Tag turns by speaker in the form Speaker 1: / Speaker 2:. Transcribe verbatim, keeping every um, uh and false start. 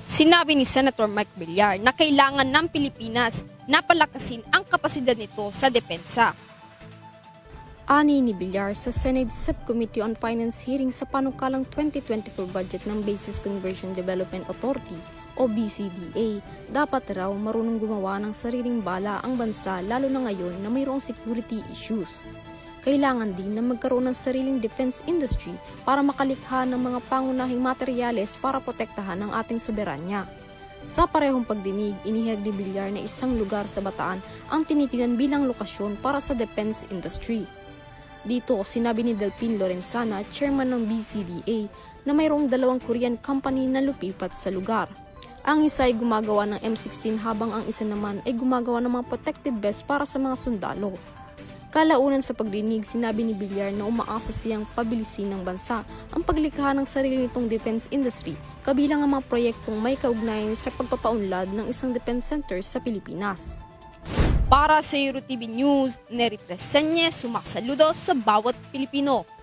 Speaker 1: Sinabi ni Senator Mike Villar na kailangan ng Pilipinas na palakasin ang kapasidad nito sa depensa. Ani ni Villar sa Senate Subcommittee on Finance hearing sa panukalang twenty twenty-four budget ng Basis Conversion Development Authority o B C D A, dapat raw marunong gumawa ng sariling bala ang bansa lalo na ngayon na mayroong security issues. Kailangan din na magkaroon ng sariling defense industry para makalikha ng mga pangunahing materyales para protektahan ang ating soberanya. Sa parehong pagdinig, inihag ni Villar na isang lugar sa Bataan ang tinitingnan bilang lokasyon para sa defense industry. Dito, sinabi ni Delphin Lorenzana, chairman ng B C D A, na mayroong dalawang Korean company na lupipat sa lugar. Ang isa ay gumagawa ng M sixteen habang ang isa naman ay gumagawa ng mga protective vest para sa mga sundalo. Kalaunan sa pagdinig, sinabi ni Villar na umaasa siyang pabilisin ng bansa ang paglikha ng sarili nitong defense industry, kabilang ang mga proyektong may kaugnayan sa pagpapaunlad ng isang defense center sa Pilipinas. Para sa Euro T V News, Nery Tresenya, sumaksaludo sa bawat Pilipino.